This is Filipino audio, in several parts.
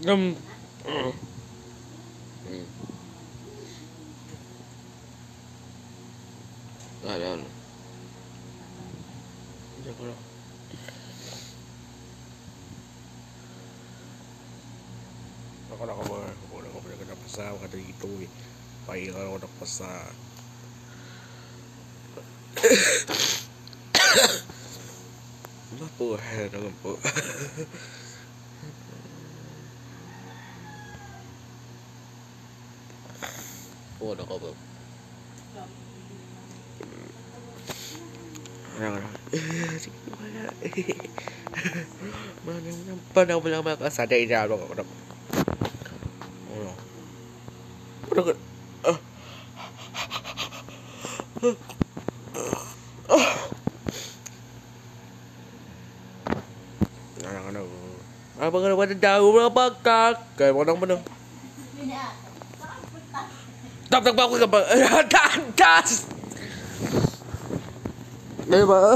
Um, ano. Hindi ko lang. Ako na kamar. Wala ko pala napasa ka dito eh. Pahinga ako napasa. Ano po? Ano po? Wala ka ba? Ano na? Sige wala. Manang panahon mo lang makasaday na ako. Ano? Ano ka? Ano? Apa ka naman ang dago mo na pagkak? Kaya mo nang manang. Tap ba ako ka ba? Das! Diba?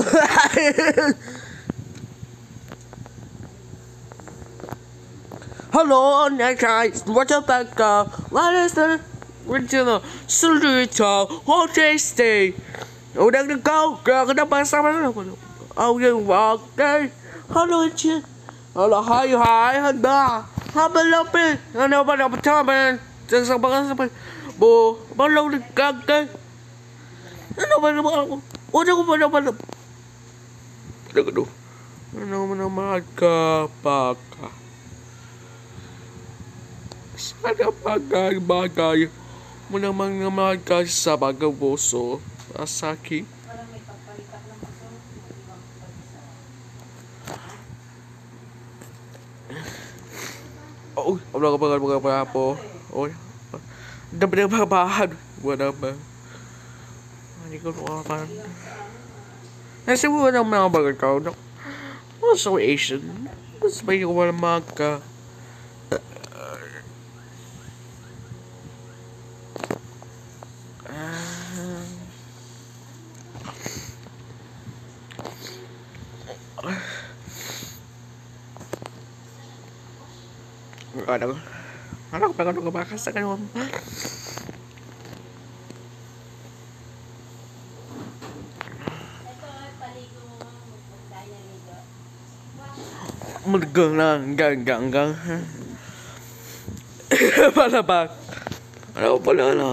Hello, next guys. What's up, pagkak? What is the original solution? What is the? Udah kau kenapa sama aku? Oh, you okay? Hello, Chin. Hello, hi, handa. Habalapin. Ano ba na pataman? Sa baka bo, balaw ni kagay. Ano ba na ako? Una ko ba na ba? Ano mo na magkapaka? Sana bagay mo namang magka sa bagaboso. Asaki. Oh, wala ka pa po. Oh, dapat na bahan. Wala ba? Hindi ko naman. Nasa mo ng mga bagay ka. Also Asian. Mas may wala magka. Ano ka bakas sa kanong gang. Pala ba? Ano pala na?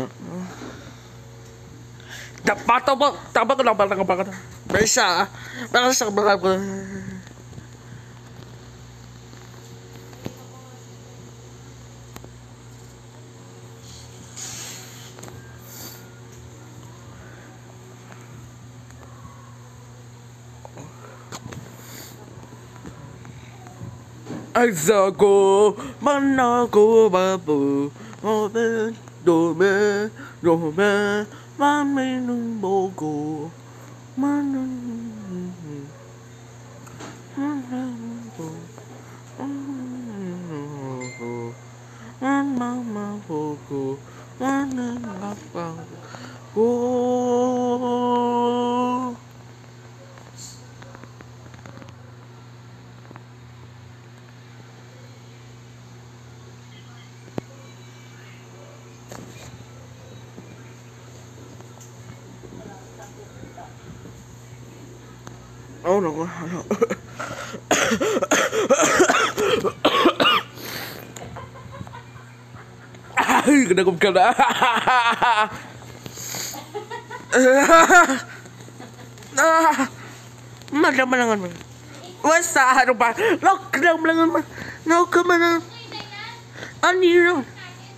Tama ko lang pala ka. Basta sa mga ko. Ay sago manago babu oben dome mami nung bogo manan mama bogo manan apa go. Oh no. Ay, kenapa ka na? Madamalangan mo. Wasa ano ba? Madamalangan mo. No, come on. Ano yun?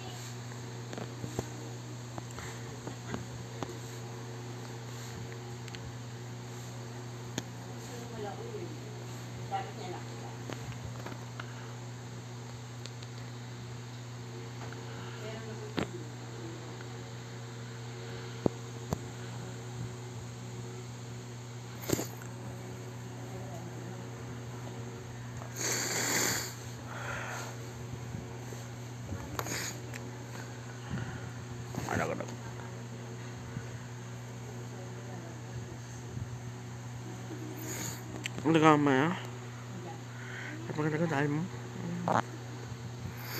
Anak-anak. Ang lagama ya. Apa kata-kata mo?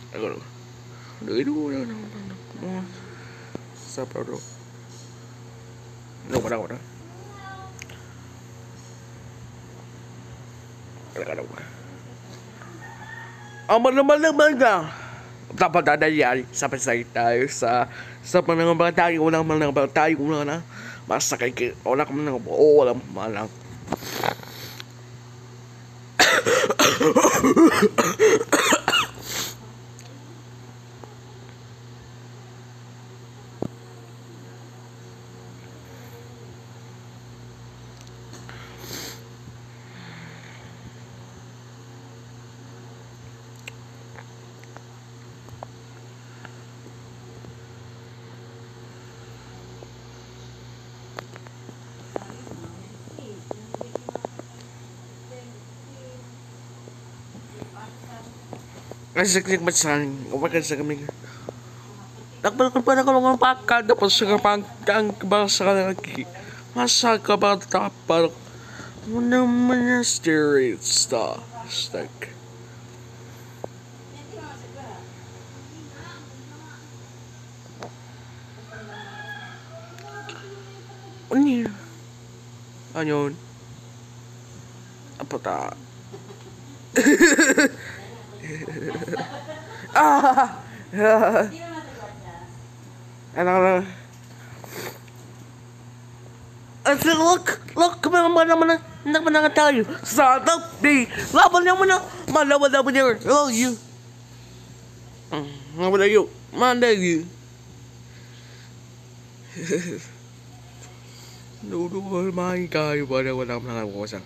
Ako. Dulu. Sa pro. No, wala. Naman ka. Dapat dadayari sa pasay tayo sa panangampang tayo. Unang manangampang tayo. Unang na. Masakay kayo. Wala ka manangampang. Oo, wala malang. Kasi macam umakan sa kami. Takpan ko pa ng pakad tapos sa pagkang basa ka lagi. Masa ka ba tapal? Muna monastery stuff. Stuck. Ano yun? Apa tak? Ano? Look, mana tayo. Sa tabi. Laban niya muna. Malaban niya. Hello, you. Wala you. Manda you. Dudu, my guy. Wala nakakawasa.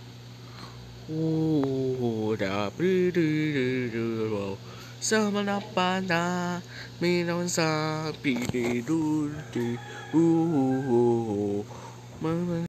Sama na pana, minaw sa pili dulti.